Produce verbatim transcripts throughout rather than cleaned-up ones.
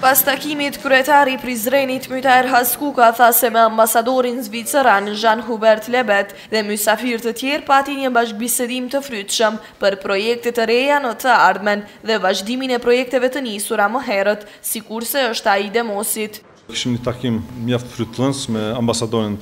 Pas takimit, kryetari i Prizrenit Myter Haskuka tha se me ambasadorin zviceran Jean Hubert Lebet dhe mysafir të tjerë pati një bashkëbisedim të frytshëm për projekte të reja në të ardhmen dhe vazhdimin e projekteve të nisura më herët, sikurse është ai i Demosit. Kishim një takim mjaft frytëllës me ambasadorin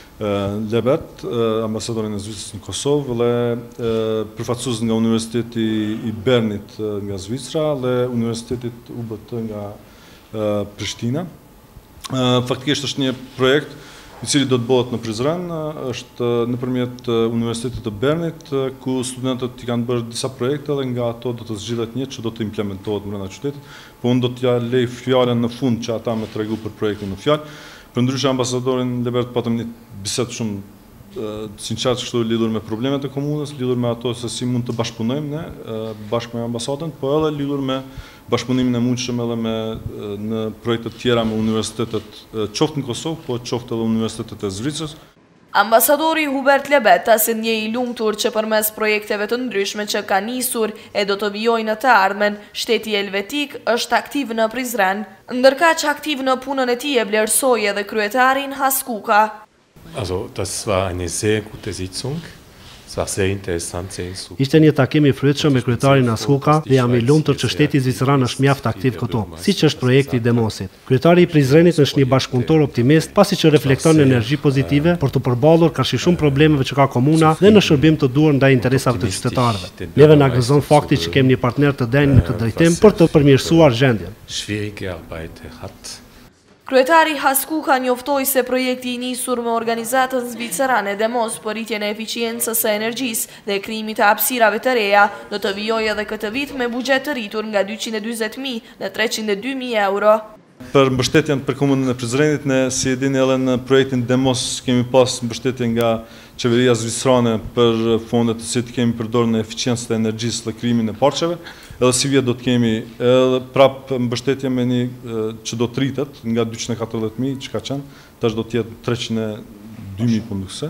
Lebet, ambasadorin e Zvicrës në Kosovë dhe përfaqësues nga Universiteti i Bernit nga Zvicra dhe Universitetit U B T nga Prishtina. Faktikisht është një projekt i cili do të bëhet në Prizren, është nëpërmjet Universitetit të Bernit, ku studentët i kanë bërë disa projekte dhe nga ato do të zgjidhet një që do të implementohet brenda qytetit, po unë do t'ja lej fjalën në fund që ata më tregu për projektin në fjalë. Përndryshe ambasadorin Lebert patëm një bisedë shumë sinqartë kështu lidhur me problemet e komunës, lidhur me ato se si mund të bashkëpunojmë ne bashkë me ambasadën, po edhe lidhur me bashkëpunimin e mundshëm edhe me në projekte të tjera me universitetet qoftë në Kosovë, po qoftë edhe universitetet e Zvicrës. Ambasadori Hubert Lebet si një i lumtur që përmes projekteve të ndryshme që ka nisur e do të vijojnë në të ardhmen, shteti helvetik është aktiv në Prizren, ndërkaq aktiv në punën e tij e vlerësoi edhe kryetarin Haskuka. Also, das war eine sehr gute Sitzung. Es war sehr interessant, sehr super. Ishte një takim i frytshëm me kryetarin Haskuka dhe jam i lumtur që shteti zviceran është mjaft aktiv këtu, siç është projekti i Demosit. Kryetari i Prizrenit është një bashkëpunëtor optimist, pasi që reflekton energji pozitive për të përballur kaq shumë problemeve që ka komuna dhe në shërbim të duhur ndaj interesave të qytetarëve. Neve na gëzon fakti që kemi një partner të denjë në këtë drejtim për të përmirësuar gjendjen. Schwierige Arbeit hat. Kryetari Haskuka njoftoi se projekti i nisur me organizatën zvicerane Demos për rritjen e eficiencës së energjisë dhe krijimit të hapësirave të reja do të vijojë edhe këtë vit me buxhet të rritur nga dyqind e dyzet mijë në treqind e dy mijë euro. Për mbështetjen për komunën e Prizrenit, ne si e dini edhe në projektin Demos kemi pas mbështetje nga qeveria zvicerane për fondet të cilat kemi përdorur në eficiencën e energjisë dhe krijimin e parqeve. Edhe si vjet do të kemi edhe prap mbështetje me një që do të rritet nga dyqind e katërdhjetë mijë që ka qenë, tash do të jetë treqind e dy mijë po ndukse.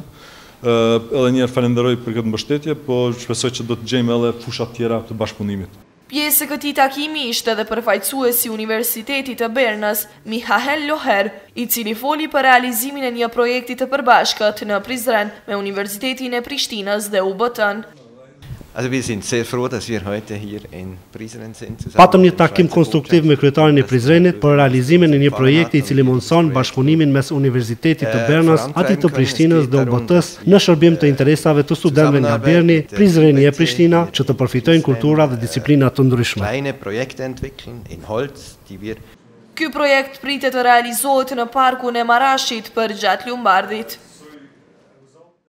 Edhe një herë falenderoj për këtë mbështetje, po shpresoj që do të gjejmë edhe fusha të tjera të bashkëpunimit. Pjesë e këtij takimi ishte edhe përfaqësuesi i Universitetit të Bernës, Mihael Loher, i cili foli për realizimin e një projekti të përbashkët në Prizren me Universitetin e Prishtinës dhe U B T-n. Also wir sind sehr froh, dass wir heute hier in Prizren sind. Patëm një takim konstruktiv me kryetarin e Prizrenit për realizimin e një projekti i cili mundson bashkëpunimin mes Universitetit të Bernës, atij të Prishtinës dhe U B T-s në shërbim të interesave të studentëve nga Berni, Prizreni e Prishtina, që të përfitojnë kultura dhe disiplina të ndryshme. Kleine Projekte entwickeln in Holz, die wir Ky projekt pritet të realizohet në parkun e Marashit për gjatë Lumbardhit.